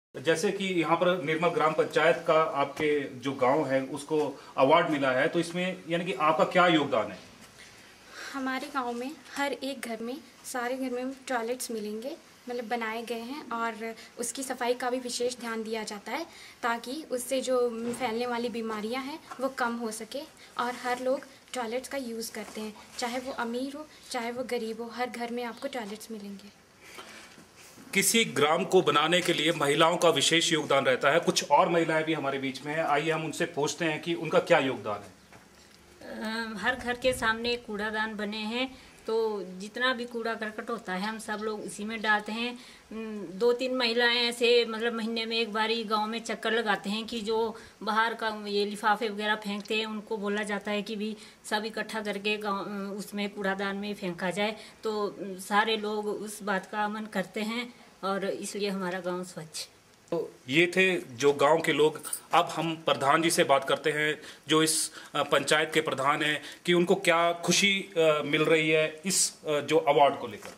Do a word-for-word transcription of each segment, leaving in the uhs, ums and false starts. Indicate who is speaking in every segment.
Speaker 1: जैसे कि यहाँ पर निर्मल ग्राम पंचायत का आपके जो गांव है उसको अवार्ड मिला है, तो इसमें यानी कि आपका क्या योगदान है?
Speaker 2: हमारे गांव में हर एक घर में सारे घर में टॉयलेट्स मिलेंगे, मतलब बनाए गए हैं और उसकी सफाई का भी विशेष ध्यान दिया जाता है ताकि उससे जो फैलने वाली बीमारियां हैं वो कम हो सके। और हर लोग टॉयलेट्स का यूज़ करते हैं, चाहे वो अमीर हो चाहे वो गरीब हो, हर घर में आपको टॉयलेट्स मिलेंगे।
Speaker 1: किसी ग्राम को बनाने के लिए महिलाओं का विशेष योगदान रहता है। कुछ और महिलाएं भी हमारे बीच में हैं, आइए हम उनसे पूछते हैं कि उनका क्या योगदान है।
Speaker 3: हर घर के सामने कूड़ादान बने हैं, तो जितना भी कूड़ा करकट होता है हम सब लोग उसी में डालते हैं। दो तीन महिलाएं ऐसे मतलब महीने में एक बारी गांव में चक्कर लगाते हैं कि जो बाहर का ये लिफाफे वगैरह फेंकते हैं उनको बोला जाता है कि भी सब इकट्ठा करके गांव उसमें कूड़ादान में फेंका जाए, तो सारे लोग उस बात का अमल करते हैं और इसलिए हमारा गाँव स्वच्छ।
Speaker 1: तो ये थे जो गांव के लोग। अब हम प्रधान जी से बात करते हैं जो इस पंचायत के प्रधान हैं कि उनको क्या खुशी मिल रही है इस जो अवार्ड को लेकर।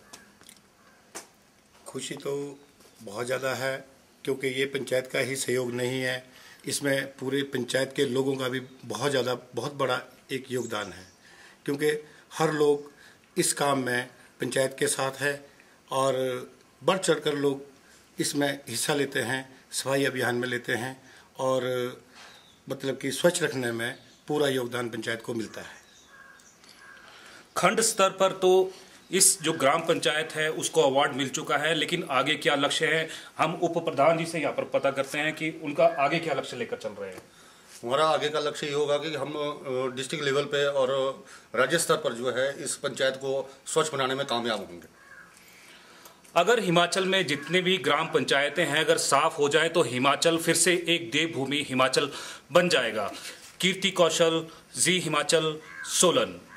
Speaker 4: खुशी तो बहुत ज़्यादा है क्योंकि ये पंचायत का ही सहयोग नहीं है, इसमें पूरे पंचायत के लोगों का भी बहुत ज़्यादा बहुत बड़ा एक योगदान है क्योंकि हर लोग इस काम में पंचायत के साथ है और बढ़ चढ़कर लोग इसमें हिस्सा लेते हैं, सफाई अभियान में लेते हैं और मतलब कि स्वच्छ रखने में पूरा योगदान पंचायत को मिलता है।
Speaker 1: खंड स्तर पर तो इस जो ग्राम पंचायत है उसको अवार्ड मिल चुका है, लेकिन आगे क्या लक्ष्य है हम उप प्रधान जी से यहाँ पर पता करते हैं कि उनका आगे क्या लक्ष्य लेकर चल रहे हैं।
Speaker 5: हमारा आगे का लक्ष्य ये होगा कि हम डिस्ट्रिक्ट लेवल पे और राज्य स्तर पर जो है इस पंचायत को स्वच्छ बनाने में कामयाब होंगे।
Speaker 1: अगर हिमाचल में जितने भी ग्राम पंचायतें हैं अगर साफ हो जाए तो हिमाचल फिर से एक देवभूमि हिमाचल बन जाएगा। कीर्ति कौशल, जी हिमाचल, सोलन।